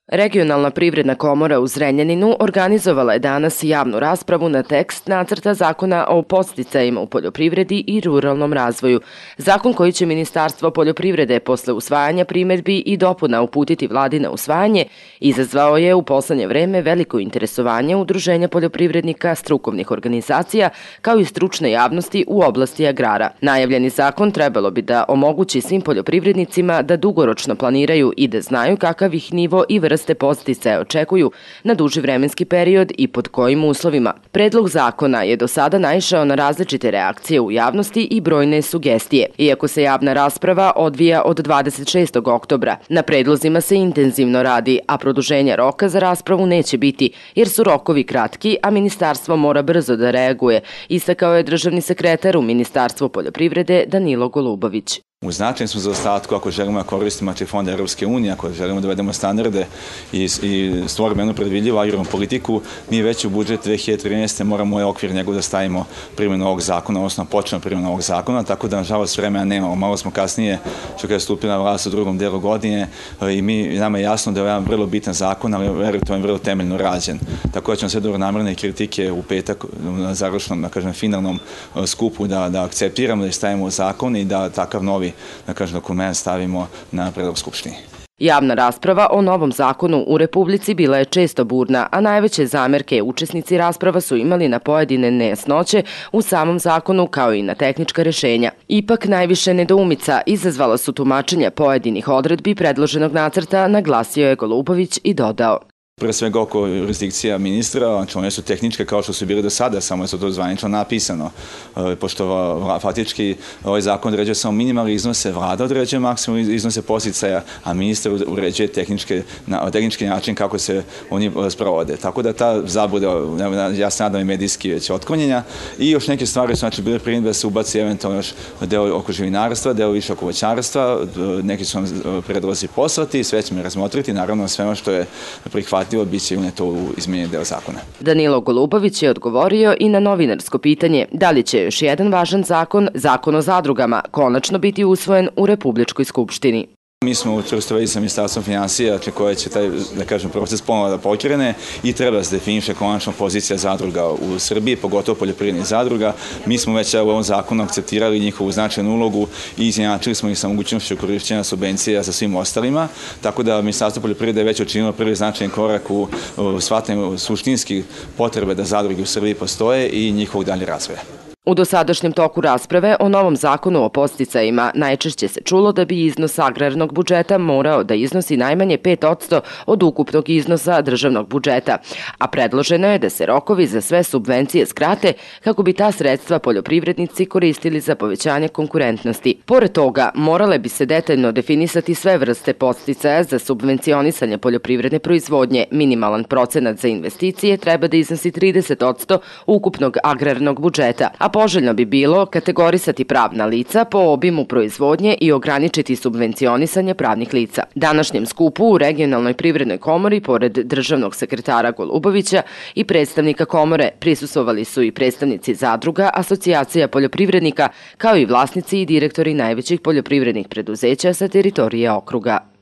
Regionalna privredna komora u Zrenjaninu organizovala je danas javnu raspravu na tekst nacrta zakona o podsticajima u poljoprivredi i ruralnom razvoju. Zakon koji će Ministarstvo poljoprivrede posle usvajanja primedbi i dopuna uputiti vladi na usvajanje izazvao je u poslednje vreme veliko interesovanje udruženja poljoprivrednika, strukovnih organizacija kao i stručne javnosti u oblasti agrara. Najavljeni zakon trebalo bi da omogući svim poljoprivrednicima da dugoročno planiraju i da znaju kakav ih nivo i vrste podsticaja očekuju na duži vremenski period i pod kojim uslovima. Predlog zakona je do sada naišao na različite reakcije u javnosti i brojne sugestije. Iako se javna rasprava odvija od 26. oktobra, na predlozima se intenzivno radi, a produženja roka za raspravu neće biti, jer su rokovi kratki, a ministarstvo mora brzo da reaguje, istakao je državni sekretar u Ministarstvu poljoprivrede Danilo Golubović. U značajnom smo zaostatku ako želimo da koristimo fonda Evropske unije, ako želimo da uvedemo standarde i stvorimo jednu predvidljivu agrarnu politiku, mi već u budžet 2013. moramo ovaj okvir njegov da stavimo primjenu ovog zakona, odnosno počnemo primjenu ovog zakona, tako da nažalost vremena nemamo. Malo smo kasnije, što kada je stupila vlast u drugom delu godine i nama je jasno da je jedan vrlo bitan zakon, ali verujte, on je vrlo temeljno rađen. Tako da ćemo sve dobronamerne kritike u petak na završnom, da kažem, finalnom skupu da akceptiramo, da stavimo u zakon i da takav novi dokument stavimo na predlog Skupštini. Javna rasprava o novom zakonu u Republici bila je često burna, a najveće zamerke učesnici rasprava su imali na pojedine nejasnoće u samom zakonu kao i na tehnička rešenja. Ipak najviše nedoumica izazvala su tumačenja pojedinih odredbi predloženog nacrta, naglasio je Golubović i dodao. Pre svega oko jurisdikcija ministra, znači one su tehničke kao što su bile do sada, samo je to zvanično napisano. Pošto faktički ovaj zakon određuje samo minimalne iznose, vlada određuje maksimalne iznose podsticaja, a ministar uređuje tehnički način kako se oni sprovode. Tako da ta zabluda, ja se nadam i medijski već otklonjenja, i još neke stvari su znači bile primjedbe da se ubaci eventualno još deo oko živinarstva, deo više oko voćarstva, neki su predlozi poslati, sve ćemo razmotriti, naravno sve ono što je prihvatiti biće uneto u izmenjeni deo zakona. Danilo Golubović je odgovorio i na novinarsko pitanje da li će još jedan važan zakon o zadrugama, konačno biti usvojen u Republičkoj skupštini. Mi smo u čvrstoj vezi sa Ministarstvom finansija, koje će taj, da kažem, proces ponovo da pokrene i treba da se definiše konačno pozicija zadruga u Srbiji, pogotovo poljoprivrednih zadruga. Mi smo već u ovom zakonu akceptirali njihovu značajnu ulogu i izjednačili smo ih sa mogućnošću korišćenja subvencija sa svim ostalima, tako da Ministarstvo poljoprivrede je već učinilo prvi značajan korak u shvatanju suštinskih potrebe da zadruge u Srbiji postoje i njihovog dalje razvoja. U dosadašnjem toku rasprave o novom zakonu o podsticajima najčešće se čulo da bi iznos agrarnog budžeta morao da iznosi najmanje 5% od ukupnog iznosa državnog budžeta, a predloženo je da se rokovi za sve subvencije skrate kako bi ta sredstva poljoprivrednici koristili za povećanje konkurentnosti. Pored toga, morale bi se detaljno definisati sve vrste podsticaja za subvencionisanje poljoprivredne proizvodnje. Minimalan procenat za investicije treba da iznosi 30% ukupnog agrarnog budžeta, a poželjno bi bilo kategorisati pravna lica po obimu proizvodnje i ograničiti subvencionisanje pravnih lica. Današnjem skupu u Regionalnoj privrednoj komori, pored državnog sekretara Golubovića i predstavnika komore, prisustvovali su i predstavnici zadruga, asocijacija poljoprivrednika, kao i vlasnici i direktori najvećih poljoprivrednih preduzeća sa teritorije okruga.